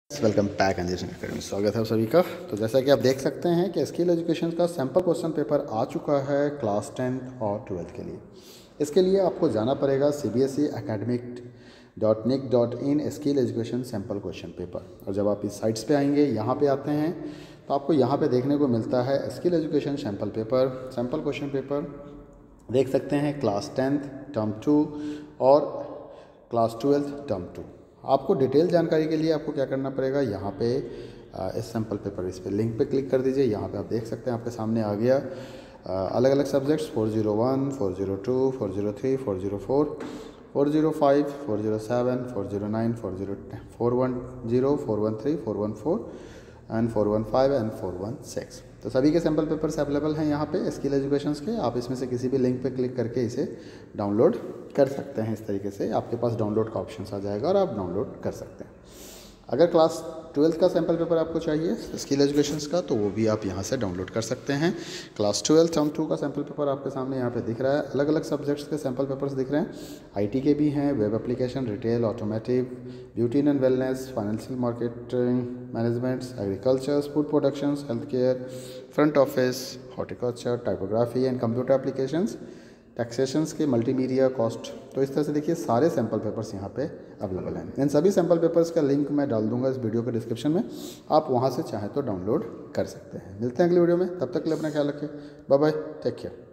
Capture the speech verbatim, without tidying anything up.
Welcome back engineering academy. स्वागत है आप सभी का। तो जैसा कि आप देख सकते हैं कि स्किल एजुकेशन का सैम्पल क्वेश्चन पेपर आ चुका है क्लास टेंथ और ट्वेल्थ के लिए। इसके लिए आपको जाना पड़ेगा C B S E academic dot nic dot in skill education sample question paper. और जब आप इस साइट्स पे आएंगे, यहाँ पे आते हैं, तो आपको यहाँ पे देखने को मिलता है skill education sample paper, sample question paper देख सकते हैं क्लास टेंथ टर्म टू और क्लास ट्वेल्थ टर्म टू। आपको डिटेल जानकारी के लिए आपको क्या करना पड़ेगा, यहाँ पे इस सैम्पल पेपर इस पे लिंक पे क्लिक कर दीजिए। यहाँ पे आप देख सकते हैं आपके सामने आ गया अलग अलग subjects four zero one, four zero two, four zero three, four zero four, four zero five, four zero seven, four zero nine, four zero four one zero, four one three, four one four and four one five and four one six. तो सभी के sample papers available हैं यहाँ पे skill educations के। आप इसमें से किसी भी लिंक पे क्लिक करके इसे डाउनलोड कर सकते हैं। इस तरीके से आपके पास डाउनलोड का ऑप्शन आ जाएगा और आप डाउनलोड कर सकते हैं। अगर क्लास ट्वेल्थ का सैम्पल पेपर आपको चाहिए स्किल एजुकेशंस का, तो वो भी आप यहाँ से डाउनलोड कर सकते हैं। क्लास ट्वेल्थ टर्म टू का सैम्पल पेपर आपके सामने यहाँ पे दिख रहा है। अलग अलग सब्जेक्ट्स के सैम्पल पेपर्स दिख रहे हैं। आईटी के भी हैं, web application, retail, automotive, beauty and wellness, financial marketing management, agriculture, food productions, health care, front office, horticulture, typography and computer applications, taxations के, मल्टीमीडिया, कॉस्ट। तो इस तरह से देखिए सारे सैम्पल पेपर्स यहाँ पे अवेलेबल हैं। इन सभी सैम्पल पेपर्स का लिंक मैं डाल दूंगा इस वीडियो के डिस्क्रिप्शन में, आप वहाँ से चाहें तो डाउनलोड कर सकते हैं। मिलते हैं अगली वीडियो में, तब तक के लिए अपना ख्याल रखें। Bye bye, take care.